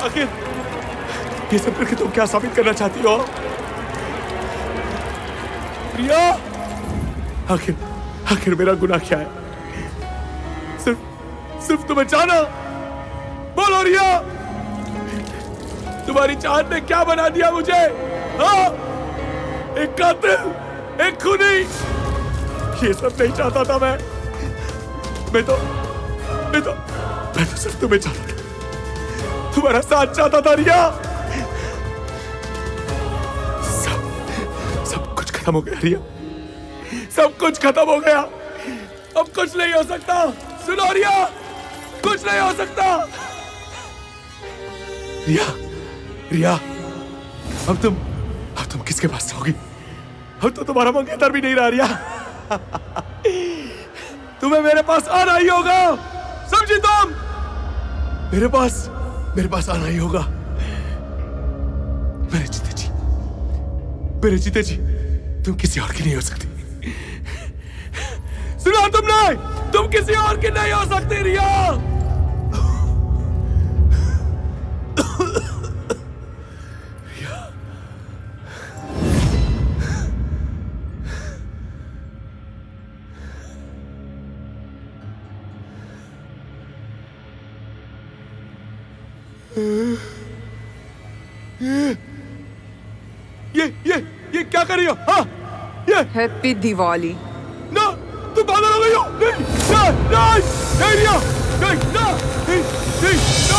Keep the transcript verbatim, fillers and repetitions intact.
आखिर ये सब करके तुम क्या साबित करना चाहती हो रिया? आखिर आखिर मेरा गुनाह क्या है? सिर्फ सिर्फ तुम्हें जाना। बोलो रिया, तुम्हारी चाहत ने क्या बना दिया मुझे? हाँ, एक कातिल, एक खूनी। ये सब नहीं चाहता था मैं। मैं तो मैं तो मैं तो सिर्फ तुम्हें चाहता था, तुम्हारा साथ चाहता था रिया। सब सब कुछ खत्म हो गया रिया, सब कुछ खत्म हो गया। अब कुछ नहीं हो सकता। सुनो रिया, कुछ नहीं हो सकता। रिया, रिया, अब तुम अब तुम किसके पास जाओगी? अब तो तुम्हारा मंगेतर भी नहीं रहा रिया। तुम्हें मेरे पास आना ही होगा, समझी तुम? मेरे पास मेरे पास आना ही होगा। मेरे जीते जी, मेरे जीते जी तुम किसी और की नहीं हो सकती। सुना तुमने? तुम किसी और की नहीं हो सकती रिया। ये ये ये क्या कर रही हो? हाँ, ये हैप्पी दिवाली। ना, तुम पागल हो गई हो? नहीं, नहीं, नहीं, नहीं, नहीं, नहीं, नहीं, नहीं, नहीं।